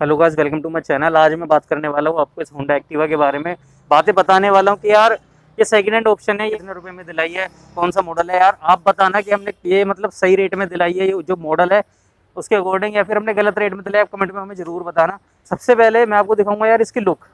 Hello guys, welcome to my channel. आज मैं बात करने वाला हूँ आपको इस होंडा एक्टिवा के बारे में। बातें बताने वाला हूँ कि यार ये सेकंड हैंड ऑप्शन है, ये कितने रुपए में दिलाई है, कौन सा मॉडल है। यार आप बताना कि हमने ये मतलब सही रेट में दिलाई है, ये जो मॉडल है उसके अकॉर्डिंग, या फिर हमने गलत रेट में दिलाई। आप कमेंट में हमें जरूर बताना। सबसे पहले मैं आपको दिखाऊंगा यार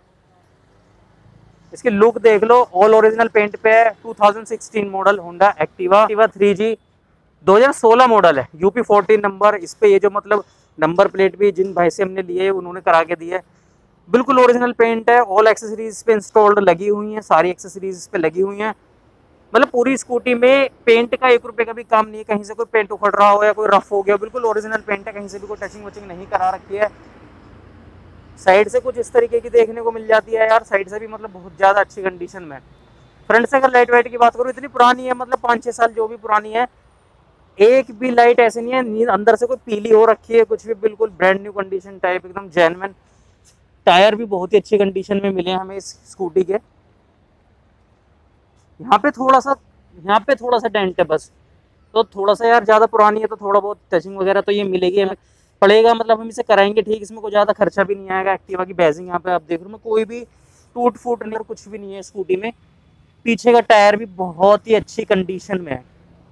इसकी लुक देख लो। ऑल ओरिजिनल पेंट पे है। 2016 model Honda Activa 3G 2016 model है, यूपी 14 नंबर। इस पे ये जो मतलब नंबर प्लेट भी जिन भाई से हमने लिए है उन्होंने करा के दी है। बिल्कुल ओरिजिनल पेंट है। ऑल एक्सेसरीज पे इंस्टॉल्ड लगी हुई हैं, सारी एक्सेसरीज इस पे लगी हुई हैं। मतलब पूरी स्कूटी में पेंट का 1 रुपए का भी काम नहीं है, कहीं से कोई पेंट उखड़ रहा हो या कोई रफ हो गया। बिल्कुल ओरिजिनल पेंट है, कहीं से भी कोई टचिंग वचिंग नहीं करा रखी है। साइड से कुछ इस तरीके की देखने को मिल जाती है यार, साइड से भी मतलब बहुत ज़्यादा अच्छी कंडीशन में। फ्रंट से अगर लाइट वाइट की बात करूँ, इतनी पुरानी है, मतलब 5-6 साल जो भी पुरानी है, एक भी लाइट ऐसे नहीं है अंदर से कोई पीली हो रखी है, कुछ भी। बिल्कुल ब्रांड न्यू कंडीशन टाइप, एकदम जेन्युइन। टायर भी बहुत ही अच्छी कंडीशन में मिले हैं हमें इस स्कूटी के। यहाँ पे थोड़ा सा यहाँ पे थोड़ा सा डेंट है बस। तो थोड़ा सा यार ज़्यादा पुरानी है तो थोड़ा बहुत टचिंग वगैरह तो ये मिलेगी हमें, पड़ेगा। मतलब हम इसे कराएंगे ठीक, इसमें कोई ज़्यादा खर्चा भी नहीं आएगा। एक्टिवा की बैजिंग यहाँ पे आप देख रहे हो, कोई भी टूट फूट नहीं और कुछ भी नहीं है स्कूटी में। पीछे का टायर भी बहुत ही अच्छी कंडीशन में है।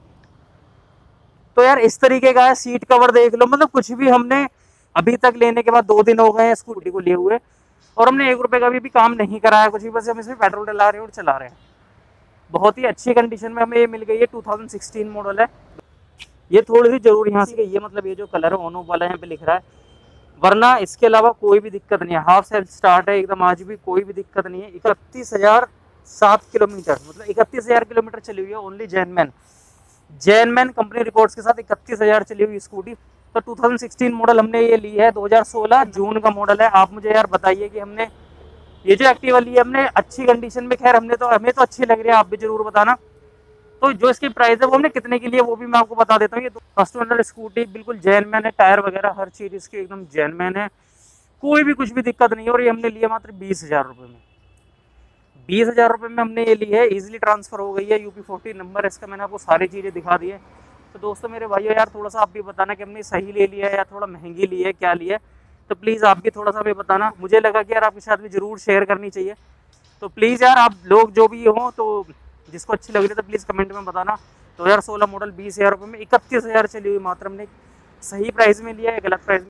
तो यार इस तरीके का है। सीट कवर देख लो, मतलब कुछ भी हमने अभी तक लेने के बाद 2 दिन हो गए हैं स्कूटी को लिए हुए, और हमने 1 रुपए का भी काम नहीं कराया कुछ भी, बस हम इसमें पेट्रोल डला रहे हैं और चला रहे हैं। बहुत ही अच्छी कंडीशन में हमें ये मिल गई है। 2016 मॉडल है। ये थोड़ी सी जरूर यहाँ से, ये मतलब ये जो कलर है ओनो वाला यहाँ पे लिख रहा है, वरना इसके अलावा कोई भी दिक्कत नहीं है। हाफ सेल्फ स्टार्ट है एकदम, आज भी कोई भी दिक्कत नहीं है। 31,007 किलोमीटर, मतलब 31,000 किलोमीटर चली हुई है ओनली जैनमैन कंपनी रिकॉर्ड्स के साथ 31,000 चली हुई स्कूटी। तो 2016 मॉडल हमने ये ली है, 2016 जून का मॉडल है। आप मुझे यार बताइए कि हमने ये जो एक्टिवा ली है हमने अच्छी कंडीशन में, खैर हमें तो अच्छी लग रही है, आप भी जरूर बताना। तो जो इसकी प्राइस है वो हमने कितने की लिए वो भी मैं आपको बता देता हूँ। ये फर्स्ट ओनर स्कूटी, बिल्कुल जैनमैन है। टायर वगैरह हर चीज इसकी एकदम जैनमैन है, कोई भी कुछ भी दिक्कत नहीं है। और ये हमने लिया मात्र 20,000 रुपये में। 20,000 रुपये में हमने ये ली है। इजीली ट्रांसफर हो गई है, यूपी 14 नंबर है इसका। मैंने आपको सारी चीज़ें दिखा दी है। तो दोस्तों मेरे भाइयों, यार थोड़ा सा आप भी बताना कि हमने सही ले लिया है या थोड़ा महंगी ली है, क्या ली है। तो प्लीज़ आप भी थोड़ा सा हमें बताना। मुझे लगा कि यार आपके साथ भी जरूर शेयर करनी चाहिए। तो प्लीज़ यार आप लोग जो भी हो, तो जिसको अच्छी लग रही है तो प्लीज़ कमेंट में बताना। 2016 मॉडल 20,000 रुपये में 31,000 चली हुई मात्र। हमने सही प्राइस में लिया है, गलत प्राइस में